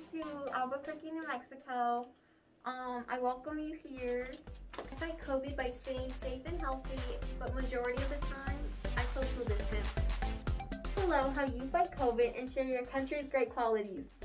to Albuquerque, New Mexico. I welcome you here. I fight COVID by staying safe and healthy, but majority of the time, I social distance. Hello, how you fight COVID and share your country's great qualities.